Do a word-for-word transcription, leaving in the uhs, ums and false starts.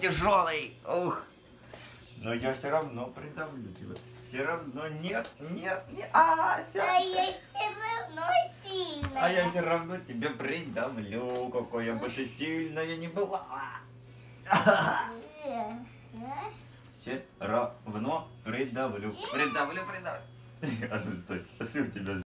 тяжелый. Ух. Но я все равно придавлю тебя. Все равно нет, нет, нет. А, А я все равно сильная. а я все равно тебя придавлю. Какая бы ты сильная не была. Все равно придавлю. Придавлю, придавлю. А ну стой, а что у тебя?